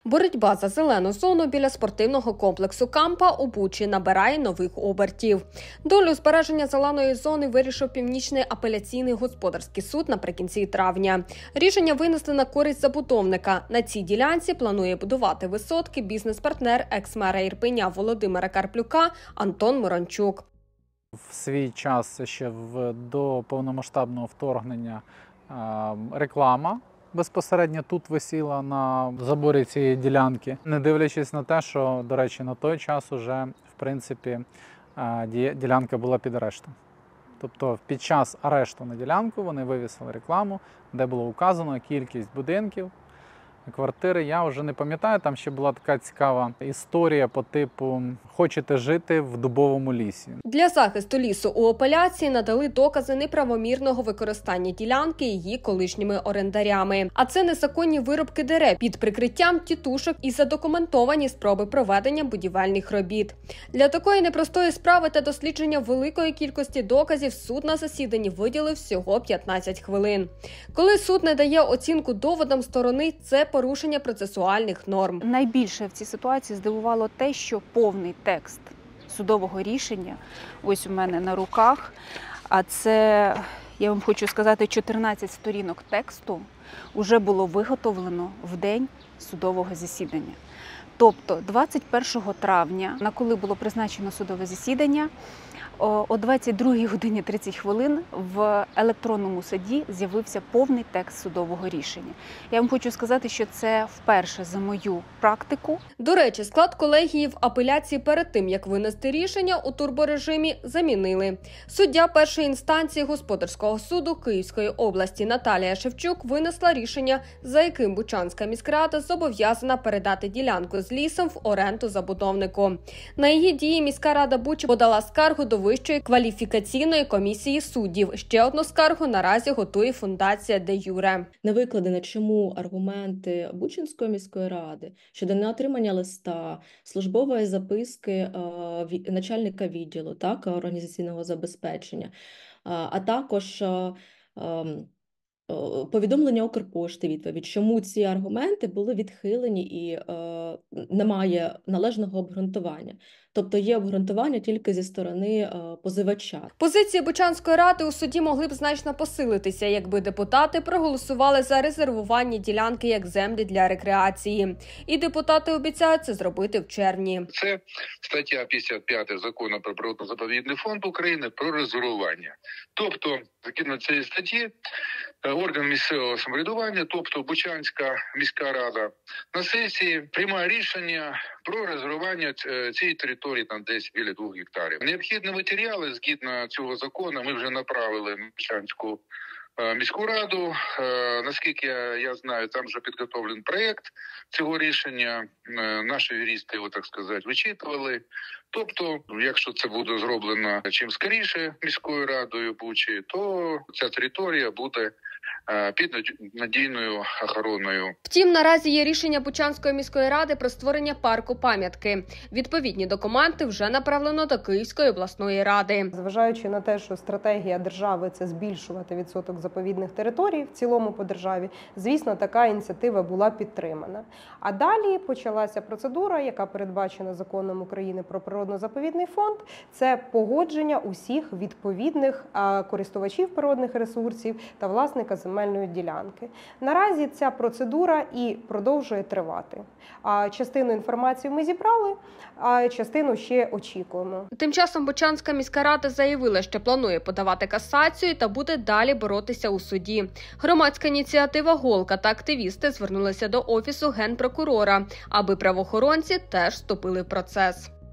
Боротьба за зелену зону біля спортивного комплексу «Кампа» у Бучі набирає нових обертів. Долю збереження зеленої зони вирішив Північний апеляційний господарський суд наприкінці травня. Рішення винесли на користь забудовника. На цій ділянці планує будувати висотки бізнес-партнер екс-мера Ірпеня Володимира Карплюка Антон Мирончук. В свій час ще до повномасштабного вторгнення реклама безпосередньо тут висіла на заборі цієї ділянки. Не дивлячись на те, що, до речі, на той час уже, в принципі, ділянка була під арештом. Тобто під час арешту на ділянку вони вивісили рекламу, де було указано кількість будинків, квартири. Я вже не пам'ятаю, там ще була така цікава історія по типу «Хочете жити в дубовому лісі». Для захисту лісу у апеляції надали докази неправомірного використання ділянки її колишніми орендарями. А це незаконні вирубки дерев під прикриттям тітушок і задокументовані спроби проведення будівельних робіт. Для такої непростої справи та дослідження великої кількості доказів суд на засіданні виділив всього 15 хвилин. Коли суд не дає оцінку доводам сторони, це порушення процесуальних норм. Найбільше в цій ситуації здивувало те, що повний текст судового рішення ось у мене на руках, а це, я вам хочу сказати, 14 сторінок тексту вже було виготовлено в день судового засідання. Тобто 21 травня, на коли було призначено судове засідання, о 22 годині 30 хвилин в електронному суді з'явився повний текст судового рішення. Я вам хочу сказати, що це вперше за мою практику. До речі, склад колегії в апеляції перед тим, як винести рішення у турборежимі, замінили. Суддя першої інстанції господарського суду Київської області Наталія Шевчук винесла рішення, за яким Бучанська міськрада зобов'язана передати ділянку з лісом в оренду забудовнику. На її дії міська рада Бучі подала скаргу до Вищої кваліфікаційної комісії суддів. Ще одну скаргу наразі готує фундація «Де Юре». Не викладено, чому аргументи Бучанської міської ради щодо неотримання листа, службової записки начальника відділу організаційного забезпечення, а також повідомлення Укрпошти відповідь, чому ці аргументи були відхилені і немає належного обґрунтування. Тобто є обґрунтування тільки зі сторони позивача. Позиції Бучанської ради у суді могли б значно посилитися, якби депутати проголосували за резервування ділянки як землі для рекреації. І депутати обіцяють це зробити в червні. Це стаття 55 Закону про природно-заповідний фонд України про резервування. Тобто, згідно цієї статті, орган місцевого самоврядування, тобто Бучанська міська рада, на сесії приймає рішення про резервування цієї території там десь біля 2 гектарів. Необхідні матеріали, згідно цього закону, ми вже направили в Бучанську міську раду. Наскільки я знаю, там вже підготовлений проєкт цього рішення. Наші юристи його, так сказати, вичитували. Тобто, якщо це буде зроблено чим скоріше міською радою Бучі, то ця територія буде під надійною охороною. Втім, наразі є рішення Бучанської міської ради про створення парку пам'ятки. Відповідні документи вже направлено до Київської обласної ради. Зважаючи на те, що стратегія держави – це збільшувати відсоток заповідних територій в цілому по державі, звісно, така ініціатива була підтримана. А далі почалася процедура, яка передбачена Законом України про природно-заповідний фонд. Це погодження усіх відповідних користувачів природних ресурсів та власника земельної ділянки. Наразі ця процедура і продовжує тривати. Частину інформації ми зібрали, а частину ще очікуємо. Тим часом Бучанська міська рада заявила, що планує подавати касацію та буде далі боротися у суді. Громадська ініціатива «Голка» та активісти звернулися до Офісу Генпрокурора, аби правоохоронці теж вступили в процес.